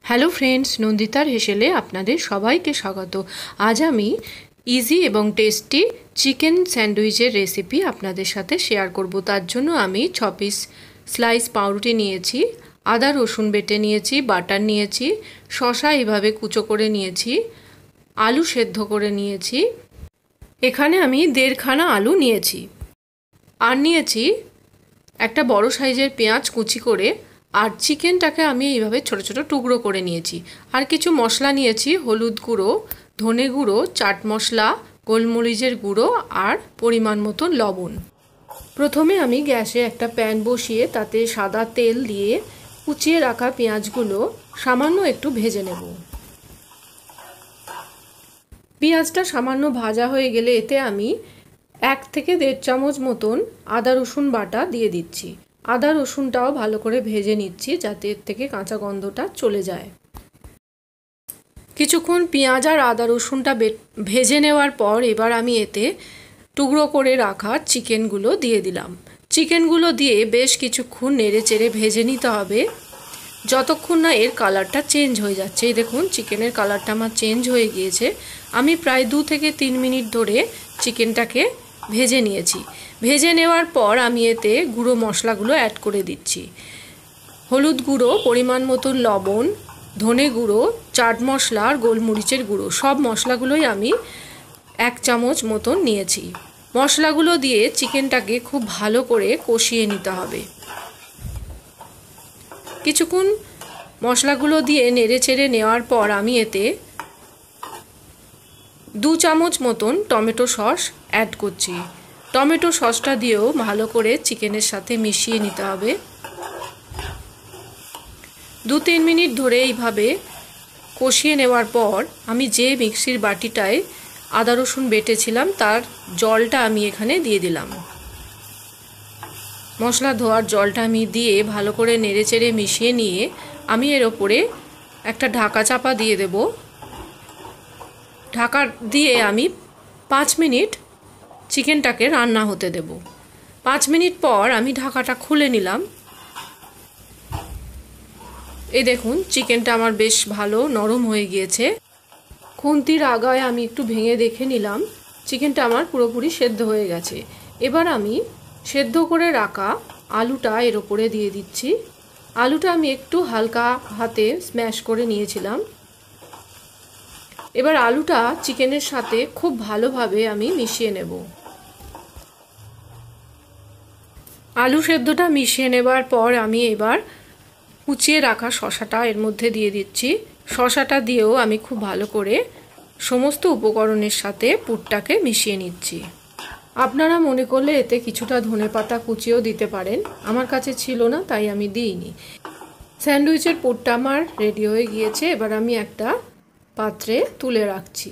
Hello friends, নন্দিতার হেসেলে আপনাদের সবাইকে স্বাগত। আজ আমি ইজি এবং টেস্টি চিকেন স্যান্ডউইচের রেসিপি আপনাদের সাথে শেয়ার করব। তার জন্য আমি 6 পিস স্লাইস পাউরুটি নিয়েছি, আদা রসুন বেটে নিয়েছি, বাটার নিয়েছি, শসা এভাবে কুচো করে নিয়েছি, আলু সেদ্ধ করে নিয়েছি। এখানে আমি 1.5 খানা আলু নিয়েছি। আর নিয়েছি একটা বড় সাইজের পেঁয়াজ কুচি করে। আর চিকেনটাকে আমি এইভাবে ছোট ছোট টুকরো করে নিয়েছি। আর কিছু মশলা নিয়েছি, হলুদ গুঁড়ো, ধনে গুঁড়ো, চাট মশলা, গোলমরিচের গুঁড়ো আর পরিমাণ মতো লবণ। প্রথমে আমি গ্যাসে একটা প্যান বসিয়ে তাতে সাদা তেল দিয়ে কুচিয়ে রাখা পেঁয়াজগুলো সামান্য একটু ভেজে নেব। পেঁয়াজটা সামান্য ভাজা হয়ে গেলে এতে আমি 1 থেকে 1.5 চামচ মতন আদা রসুন বাটা দিয়ে দিচ্ছি। আদা রসুনটাও ভালো করে ভেজে নিচ্ছি যাতে এর থেকে কাঁচা গন্ধটা চলে যায়। কিছুক্ষণ পেঁয়াজ আর আদা রসুনটা ভেজে নেওয়ার পর এবার আমি এতে টুকরো করে রাখা চিকেনগুলো দিয়ে দিলাম। চিকেনগুলো দিয়ে বেশ কিছুক্ষণ নেড়ে চেড়ে ভেজে নিতে হবে যতক্ষণ না এর কালারটা চেঞ্জ হয়ে যাচ্ছে। এই দেখুন চিকেনের কালারটা আমার চেঞ্জ হয়ে গিয়েছে। আমি প্রায় 2 থেকে 3 মিনিট ধরে চিকেনটাকে ভেজে নিয়েছি। ভেজে নেওয়ার পর আমি এতে গুঁড়ো মশলাগুলো অ্যাড করে দিচ্ছি। হলুদ গুঁড়ো, পরিমাণ মতন লবণ, ধনে গুঁড়ো, চাট মশলা আর গোলমরিচের গুঁড়ো, সব মশলাগুলোই আমি 1 চামচ মতন নিয়েছি। মশলাগুলো দিয়ে চিকেনটাকে খুব ভালো করে কষিয়ে নিতে হবে। কিছুক্ষণ মশলাগুলো দিয়ে নেড়ে চেড়ে নেওয়ার পর আমি এতে 2 চামচ মতন টমেটো সস অ্যাড করছি। টমেটো সসটা দিয়েও ভালো করে চিকেনের সাথে মিশিয়ে নিতে হবে। 2-3 মিনিট ধরে এইভাবে কষিয়ে নেওয়ার পর আমি যে মিক্সির বাটিটায় আদা রসুন বেটেছিলাম তার জলটা আমি এখানে দিয়ে দিলাম। মশলা ধোয়ার জলটা আমি দিয়ে ভালো করে নেড়ে চেড়ে মিশিয়ে নিয়ে আমি এর ওপরে একটা ঢাকা চাপা দিয়ে দেব। ঢাকা দিয়ে আমি 5 মিনিট চিকেনটাকে রান্না হতে দেব। 5 মিনিট পর আমি ঢাকাটা খুলে নিলাম। এই দেখুন চিকেনটা আমার বেশ ভালো নরম হয়ে গিয়েছে। খুন্তির আগায় আমি একটু ভেঙে দেখে নিলাম চিকেনটা আমার পুরোপুরি সেদ্ধ হয়ে গেছে। এবার আমি সেদ্ধ করে রাখা আলুটা এর ওপরে দিয়ে দিচ্ছি। আলুটা আমি একটু হালকা হাতে স্ম্যাশ করে নিয়েছিলাম। এবার আলুটা চিকেনের সাথে খুব ভালোভাবে আমি মিশিয়ে নেব। আলু সেদ্ধটা মিশিয়ে নেবার পর আমি এবার কুচিয়ে রাখা শসাটা এর মধ্যে দিয়ে দিচ্ছি। শসাটা দিয়েও আমি খুব ভালো করে সমস্ত উপকরণের সাথে পুরটাকে মিশিয়ে নিচ্ছি। আপনারা মনে করলে এতে কিছুটা ধনেপাতা কুচিও দিতে পারেন। আমার কাছে ছিল না তাই আমি দিইনি। স্যান্ডউইচের পুরটা আমার রেডি হয়ে গিয়েছে। এবার আমি একটা পাত্রে তুলে রাখছি।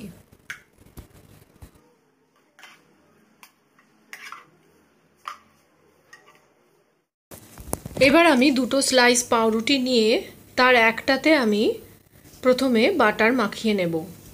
এবার আমি 2টো স্লাইস পাউরুটি নিয়ে তার একটাতে আমি প্রথমে বাটার মাখিয়ে নেব।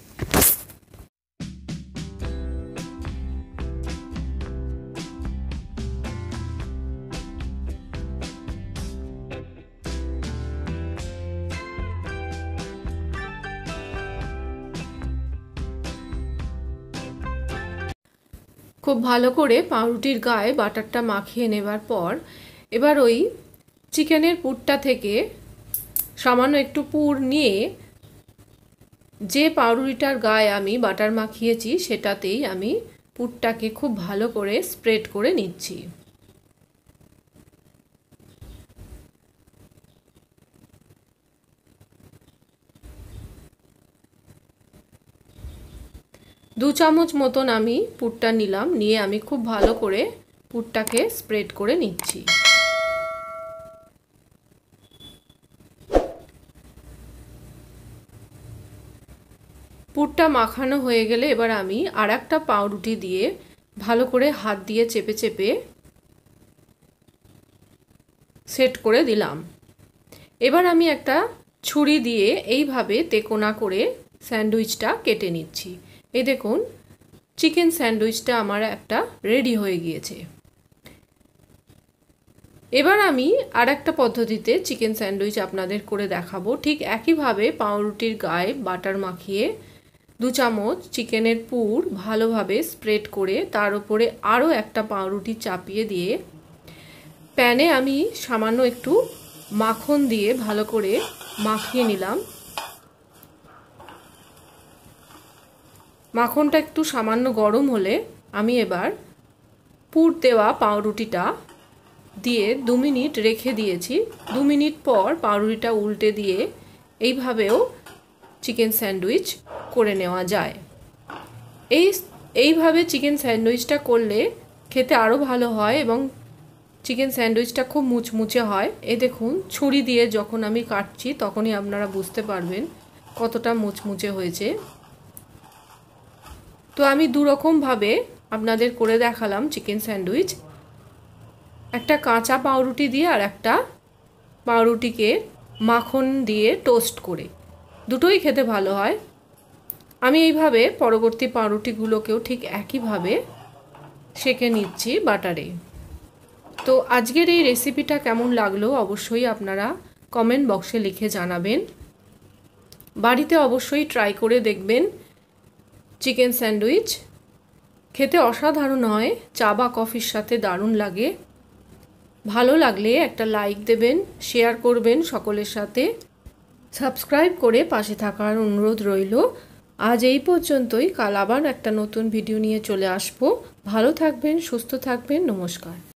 খুব ভালো করে পাউরুটির গায়ে বাটারটা মাখিয়ে নেবার পর এবার ওই চিকেনের পুরটা থেকে সামান্য একটু পুর নিয়ে যে পাউরুটিটার গায়ে আমি বাটার মাখিয়েছি সেটাতেই আমি পুরটাকে খুব ভালো করে স্প্রেড করে নিচ্ছি। দু চামচ মতন আমি পুরটা নিলাম, নিয়ে আমি খুব ভালো করে পুরটাকে স্প্রেড করে নিচ্ছি। পুরটা মাখানো হয়ে গেলে এবার আমি আর একটা পাউরুটি দিয়ে ভালো করে হাত দিয়ে চেপে চেপে সেট করে দিলাম। এবার আমি একটা ছুরি দিয়ে এইভাবে তেকোনা করে স্যান্ডউইচটা কেটে নিচ্ছি। এই দেখুন চিকেন স্যান্ডউইচটা আমার একটা রেডি হয়ে গিয়েছে। এবার আমি আর একটা পদ্ধতিতে চিকেন স্যান্ডউইচ আপনাদের করে দেখাবো। ঠিক একইভাবে পাউরুটির গায়ে বাটার মাখিয়ে 2 চামচ চিকেনের পুর ভালোভাবে স্প্রেড করে তার উপরে আরও একটা পাউরুটি চাপিয়ে দিয়ে প্যানে আমি সামান্য একটু মাখন দিয়ে ভালো করে মাখিয়ে নিলাম। মাখনটা একটু সামান্য গরম হলে আমি এবার পুর দেওয়া পাউরুটিটা দিয়ে 2 মিনিট রেখে দিয়েছি। 2 মিনিট পর পাউরুটিটা উল্টে দিয়ে এইভাবেও চিকেন স্যান্ডউইচ করে নেওয়া যায়। এইভাবে চিকেন স্যান্ডউইচটা করলে খেতে আরও ভালো হয় এবং চিকেন স্যান্ডউইচটা খুব মুচমুচে হয়। এই দেখুন, ছুরি দিয়ে যখন আমি কাটছি তখনই আপনারা বুঝতে পারবেন কতটা মুচমুচে হয়েছে। তো আমি 2 রকমভাবে আপনাদের করে দেখালাম চিকেন স্যান্ডউইচ, একটা কাঁচা পাউরুটি দিয়ে আর একটা পাউরুটিকে মাখন দিয়ে টোস্ট করে। দুটোই খেতে ভালো হয়। আমি এইভাবে পরবর্তী পাউরুটিগুলোকেও ঠিক একইভাবে সেঁকে নিচ্ছি বাটারে। তো আজকের এই রেসিপিটা কেমন লাগলো অবশ্যই আপনারা কমেন্ট বক্সে লিখে জানাবেন। বাড়িতে অবশ্যই ট্রাই করে দেখবেন চিকেন স্যান্ডউইচ। খেতে অসাধারণ হয়, চা বা কফির সাথে দারুণ লাগে। ভালো লাগলে একটা লাইক দেবেন, শেয়ার করবেন সকলের সাথে, সাবস্ক্রাইব করে পাশে থাকার অনুরোধ রইল। আজ এই পর্যন্তই, কাল আবার একটা নতুন ভিডিও নিয়ে চলে আসবো। ভালো থাকবেন, সুস্থ থাকবেন, নমস্কার।